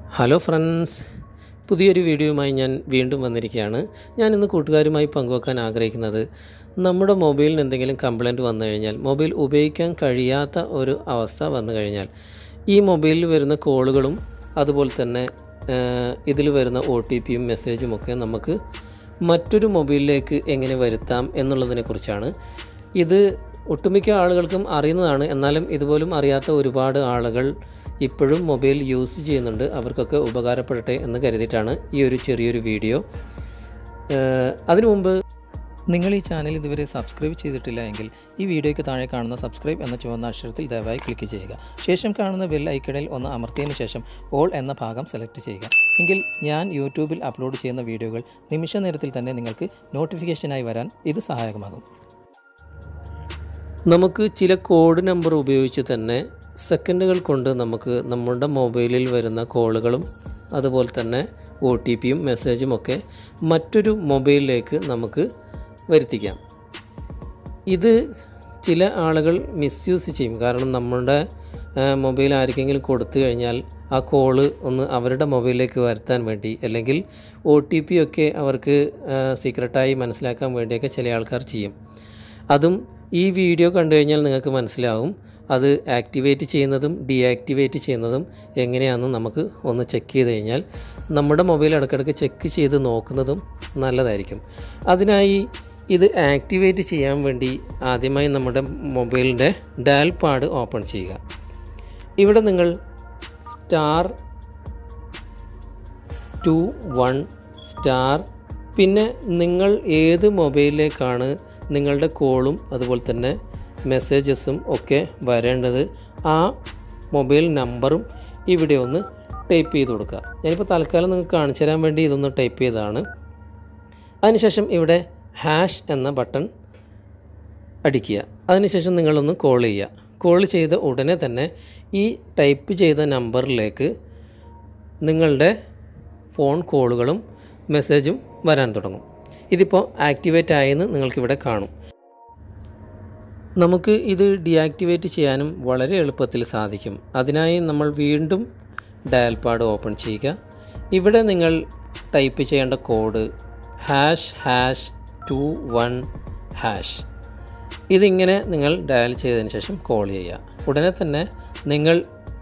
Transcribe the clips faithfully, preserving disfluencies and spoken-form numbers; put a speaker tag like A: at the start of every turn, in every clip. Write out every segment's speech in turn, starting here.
A: Hello friends, പുതിയൊരു വീഡിയോയുമായി ഞാൻ വീണ്ടും വന്നിരിക്കുകയാണ്. ഞാൻ ഇന്ന് കൂട്ടുകാരുമായി പങ്കുവെക്കാൻ ആഗ്രഹിക്കുന്നത് നമ്മുടെ മൊബൈലിന് എന്തെങ്കിലും കംപ്ലൈൻറ്റ് വന്നു കഴിഞ്ഞാൽ, മൊബൈൽ ഉപയോഗിക്കാൻ കഴിയാത്ത ഒരു അവസ്ഥ വന്നു കഴിഞ്ഞാൽ ഈ മൊബൈലിൽ വരുന്ന കോളുകളും അതുപോലെ തന്നെ ഇതിൽ വരുന്ന ഒ ടി പിയും മെസ്സേജും ഒക്കെ നമുക്ക് മറ്റൊരു മൊബൈലിലേക്ക് എങ്ങനെ വരുത്താം എന്നുള്ളതിനെക്കുറിച്ചാണ്. ഇത് ഒട്ടുമിക്ക ആളുകൾക്കും അറിയുന്നതാണ്, എന്നാലും ഇതുപോലും അറിയാത്ത ഒരുപാട് ആളുകൾ ഇപ്പോഴും മൊബൈൽ യൂസ് ചെയ്യുന്നുണ്ട്. അവർക്കൊക്കെ ഉപകാരപ്പെടട്ടെ എന്ന് കരുതിയിട്ടാണ് ഈ ഒരു ചെറിയൊരു വീഡിയോ. അതിനു മുമ്പ് നിങ്ങൾ ഈ ചാനൽ ഇതുവരെ സബ്സ്ക്രൈബ് ചെയ്തിട്ടില്ല എങ്കിൽ ഈ വീഡിയോയ്ക്ക് താഴെ കാണുന്ന സബ്സ്ക്രൈബ് എന്ന ചുവന്ന അക്ഷരത്തിൽ ദയവായി ക്ലിക്ക് ചെയ്യുക. ശേഷം കാണുന്ന ബെൽ ഐക്കണിൽ ഒന്ന് അമർത്തിയതിന് ശേഷം ഓൾ എന്ന ഭാഗം സെലക്ട് ചെയ്യുക. എങ്കിൽ ഞാൻ യൂട്യൂബിൽ അപ്ലോഡ് ചെയ്യുന്ന വീഡിയോകൾ നിമിഷ നേരത്തിൽ തന്നെ നിങ്ങൾക്ക് നോട്ടിഫിക്കേഷനായി വരാൻ ഇത് സഹായകമാകും. നമുക്ക് ചില കോഡ് നമ്പർ ഉപയോഗിച്ച് തന്നെ സെക്കൻഡുകൾ കൊണ്ട് നമുക്ക് നമ്മുടെ മൊബൈലിൽ വരുന്ന കോളുകളും അതുപോലെ തന്നെ ഒ ടി പിയും മെസ്സേജും ഒക്കെ മറ്റൊരു മൊബൈലിലേക്ക് നമുക്ക് വരുത്തിക്കാം. ഇത് ചില ആളുകൾ മിസ്യൂസ് ചെയ്യും. കാരണം നമ്മുടെ മൊബൈൽ ആർക്കെങ്കിലും കൊടുത്തു കഴിഞ്ഞാൽ ആ കോള് ഒന്ന് അവരുടെ മൊബൈലിലേക്ക് വരുത്താൻ വേണ്ടി, അല്ലെങ്കിൽ ഒ ടി പി ഒക്കെ അവർക്ക് സീക്രട്ടായി മനസ്സിലാക്കാൻ വേണ്ടിയൊക്കെ ചില ആൾക്കാർ ചെയ്യും. അതും ഈ വീഡിയോ കണ്ടു കഴിഞ്ഞാൽ നിങ്ങൾക്ക് മനസ്സിലാവും അത് ആക്ടിവേറ്റ് ചെയ്യുന്നതും ഡീആക്ടിവേറ്റ് ചെയ്യുന്നതും എങ്ങനെയാണെന്ന് നമുക്ക് ഒന്ന് ചെക്ക് ചെയ്ത് കഴിഞ്ഞാൽ നമ്മുടെ മൊബൈൽ ഇടയ്ക്കിടയ്ക്ക് ചെക്ക് ചെയ്ത് നോക്കുന്നതും നല്ലതായിരിക്കും. അതിനായി ഇത് ആക്ടിവേറ്റ് ചെയ്യാൻ വേണ്ടി ആദ്യമായി നമ്മുടെ മൊബൈലിൻ്റെ ഡയൽ പാഡ് ഓപ്പൺ ചെയ്യുക. ഇവിടെ നിങ്ങൾ സ്റ്റാർ ടു വൺ സ്റ്റാർ, പിന്നെ നിങ്ങൾ ഏത് മൊബൈലിലേക്കാണ് നിങ്ങളുടെ കോളും അതുപോലെ തന്നെ മെസ്സേജസും ഒക്കെ വരേണ്ടത് ആ മൊബൈൽ നമ്പറും ഇവിടെ ഒന്ന് ടൈപ്പ് ചെയ്ത് കൊടുക്കുക. ഞാനിപ്പോൾ തൽക്കാലം നിങ്ങൾക്ക് കാണിച്ചു തരാൻ വേണ്ടി ഇതൊന്ന് ടൈപ്പ് ചെയ്തതാണ്. അതിനുശേഷം ഇവിടെ ഹാഷ് എന്ന ബട്ടൺ അടിക്കുക. അതിനുശേഷം നിങ്ങളൊന്ന് കോൾ ചെയ്യുക. കോൾ ചെയ്ത ഉടനെ തന്നെ ഈ ടൈപ്പ് ചെയ്ത നമ്പറിലേക്ക് നിങ്ങളുടെ ഫോൺ കോളുകളും മെസ്സേജും വരാൻ തുടങ്ങും. ഇതിപ്പോൾ ആക്ടിവേറ്റ് ആയെന്ന് നിങ്ങൾക്കിവിടെ കാണും. നമുക്ക് ഇത് ഡീആക്ടിവേറ്റ് ചെയ്യാനും വളരെ എളുപ്പത്തിൽ സാധിക്കും. അതിനായി നമ്മൾ വീണ്ടും ഡയൽ പാഡ് ഓപ്പൺ ചെയ്യുക. ഇവിടെ നിങ്ങൾ ടൈപ്പ് ചെയ്യേണ്ട code hash hash two one hash. ഇതിങ്ങനെ നിങ്ങൾ ഡയൽ ചെയ്തതിന് ശേഷം കോൾ ചെയ്യുക. ഉടനെ തന്നെ നിങ്ങൾ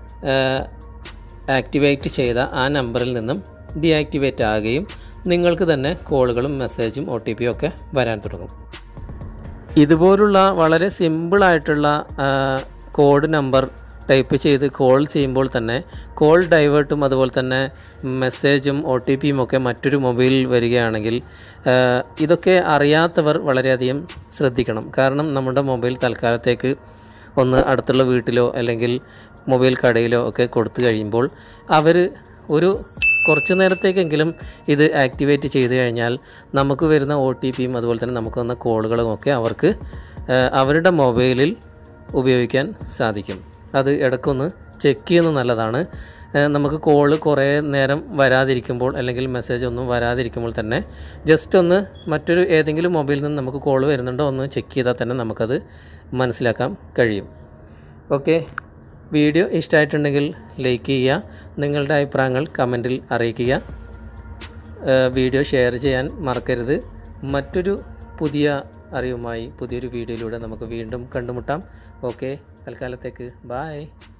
A: ആക്ടിവേറ്റ് ചെയ്ത ആ നമ്പറിൽ നിന്നും ഡീആക്ടിവേറ്റ് ആകുകയും നിങ്ങൾക്ക് തന്നെ കോളുകളും മെസ്സേജും ഒ ടി പിയും ഒക്കെ വരാൻ തുടങ്ങും. ഇതുപോലുള്ള വളരെ സിമ്പിളായിട്ടുള്ള കോഡ് നമ്പർ ടൈപ്പ് ചെയ്ത് കോൾ ചെയ്യുമ്പോൾ തന്നെ കോൾ ഡൈവേർട്ടും അതുപോലെ തന്നെ മെസ്സേജും ഒ ടി പിയും ഒക്കെ മറ്റൊരു മൊബൈലിൽ വരികയാണെങ്കിൽ ഇതൊക്കെ അറിയാത്തവർ വളരെയധികം ശ്രദ്ധിക്കണം. കാരണം നമ്മുടെ മൊബൈൽ തൽക്കാലത്തേക്ക് ഒന്ന് അടുത്തുള്ള വീട്ടിലോ അല്ലെങ്കിൽ മൊബൈൽ കടയിലോ ഒക്കെ കൊടുത്തു കഴിയുമ്പോൾ അവർ ഒരു കുറച്ച് നേരത്തേക്കെങ്കിലും ഇത് ആക്ടിവേറ്റ് ചെയ്ത് കഴിഞ്ഞാൽ നമുക്ക് വരുന്ന ഒ ടി പിയും അതുപോലെ തന്നെ നമുക്ക് വന്ന കോളുകളും ഒക്കെ അവർക്ക് അവരുടെ മൊബൈലിൽ ഉപയോഗിക്കാൻ സാധിക്കും. അത് ഇടയ്ക്കൊന്ന് ചെക്ക് ചെയ്യുന്നത് നല്ലതാണ്. നമുക്ക് കോള് കുറേ നേരം വരാതിരിക്കുമ്പോൾ അല്ലെങ്കിൽ മെസ്സേജ് ഒന്നും വരാതിരിക്കുമ്പോൾ തന്നെ ജസ്റ്റ് ഒന്ന് മറ്റൊരു ഏതെങ്കിലും മൊബൈലിൽ നിന്ന് നമുക്ക് കോള് വരുന്നുണ്ടോ ഒന്ന് ചെക്ക് ചെയ്താൽ തന്നെ നമുക്കത് മനസ്സിലാക്കാൻ കഴിയും. ഓക്കെ, വീഡിയോ ഇഷ്ടമായിട്ടുണ്ടെങ്കിൽ ലൈക്ക് ചെയ്യുക, നിങ്ങളുടെ അഭിപ്രായങ്ങൾ കമൻറ്റിൽ അറിയിക്കുക, വീഡിയോ ഷെയർ ചെയ്യാൻ മറക്കരുത്. മറ്റൊരു പുതിയ അറിവുമായി പുതിയൊരു വീഡിയോയിലൂടെ നമുക്ക് വീണ്ടും കണ്ടുമുട്ടാം. ഓക്കെ, തൽക്കാലത്തേക്ക് ബായ്.